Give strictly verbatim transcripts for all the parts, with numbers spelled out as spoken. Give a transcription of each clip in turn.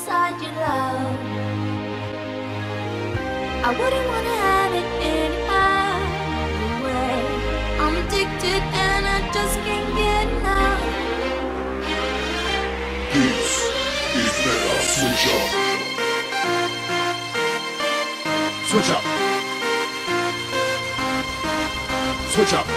inside your love. I wouldn't wanna have it any other way. I'm addicted and I just can't get enough. This is better switch up. Switch up. Switch up.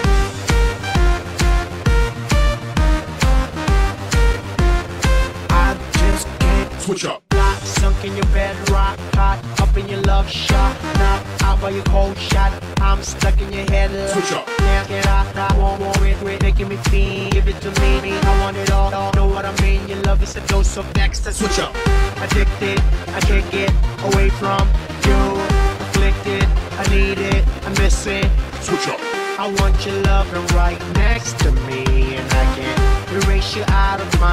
I just can't Switch up. lie. Sunk in your bed, rock hot, up in your love shot. Knocked out by your cold shot. I'm stuck in your head. Switch up. Can't get out, I want more it, it, making me feel. Give it to me, I want it all. Know what I mean? Your love is a dose of next. Switch up. Addicted, I can't get away from you. Afflicted, I need it, I miss it. Switch up. I want your loving right next to me, and I can't erase you out of my